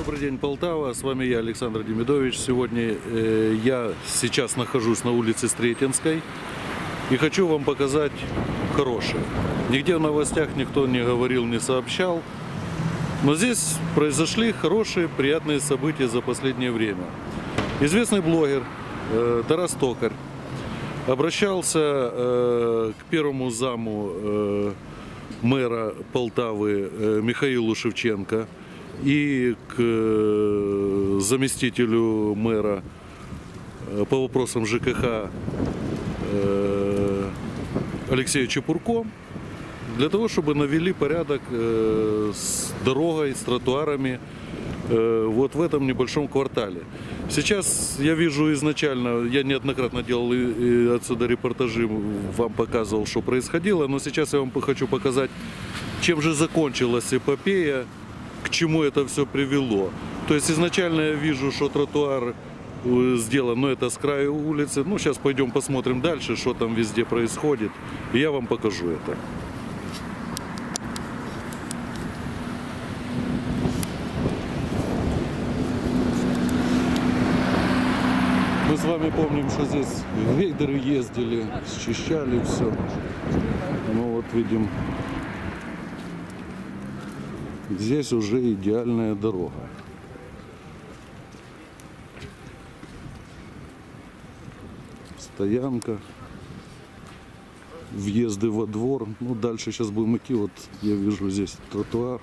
Добрый день, Полтава. С вами я, Александр Демидович. Сегодня я сейчас нахожусь на улице Стретенской и хочу вам показать хорошее. Нигде в новостях никто не говорил, не сообщал. Но здесь произошли хорошие, приятные события за последнее время. Известный блогер Тарас Токарь обращался к первому заму мэра Полтавы Михаилу Шевченко и к заместителю мэра по вопросам ЖКХ Алексею Чепурко для того, чтобы навели порядок с дорогой, с тротуарами вот в этом небольшом квартале. Сейчас я вижу изначально, я неоднократно делал и отсюда репортажи, вам показывал, что происходило, но сейчас я вам хочу показать, чем же закончилась эпопея, к чему это все привело. То есть изначально я вижу, что тротуар сделан, но это с края улицы. Ну, сейчас пойдем посмотрим дальше, что там везде происходит, и я вам покажу это. Мы с вами помним, что здесь грейдеры ездили, счищали все. Ну вот видим, здесь уже идеальная дорога. Стоянка, въезды во двор. Ну дальше сейчас будем идти. Вот я вижу здесь тротуар.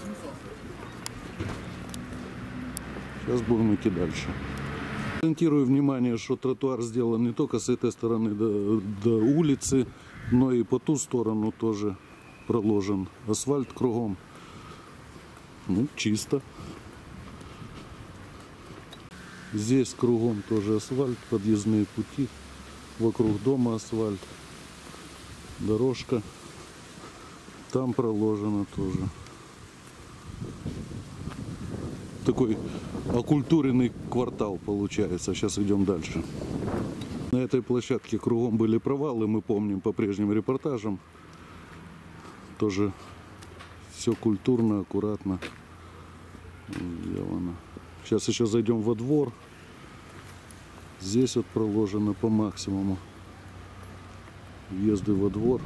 Сейчас будем идти дальше. Акцентирую внимание, что тротуар сделан не только с этой стороны до улицы, но и по ту сторону тоже проложен асфальт кругом. Ну, чисто. Здесь кругом тоже асфальт, подъездные пути, вокруг дома асфальт, дорожка. Там проложено тоже. Такой окультуренный квартал получается. Сейчас идем дальше. На этой площадке кругом были провалы, мы помним по прежним репортажам. Тоже все культурно, аккуратно сделано. Сейчас еще зайдем во двор. Здесь вот проложено по максимуму въезды во двор.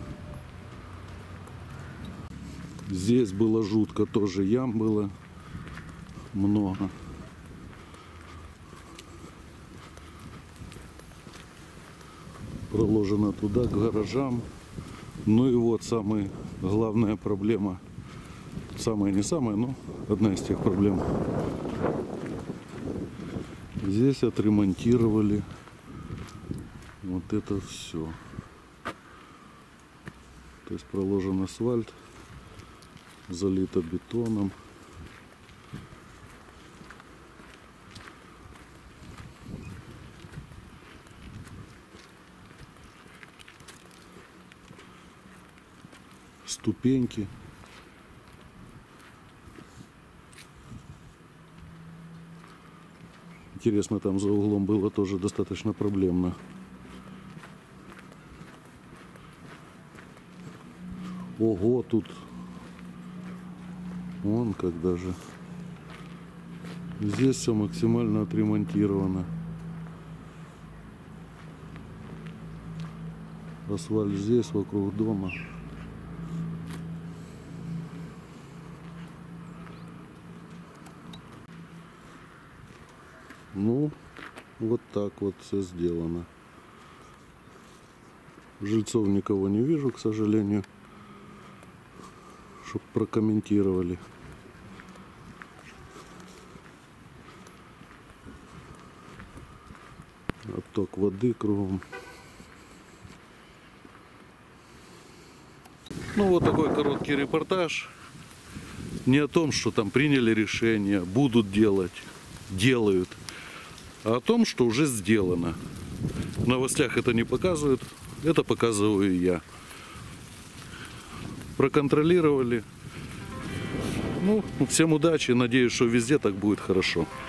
Здесь было жутко, тоже ям было много. Проложено туда, к гаражам. Ну и вот самая главная проблема. Самая не самая, но одна из тех проблем. Здесь отремонтировали вот это все. То есть проложен асфальт, залито бетоном. Ступеньки. Интересно, там за углом было тоже достаточно проблемно. Ого, тут вон как даже. Здесь все максимально отремонтировано. Асфальт здесь, вокруг дома. Ну, вот так вот все сделано. Жильцов никого не вижу, к сожалению, чтобы прокомментировали. Отток воды кругом. Ну, вот такой короткий репортаж. Не о том, что там приняли решение, будут делать, делают. А о том, что уже сделано. В новостях это не показывают, это показываю я. Проконтролировали. Ну, всем удачи, надеюсь, что везде так будет хорошо.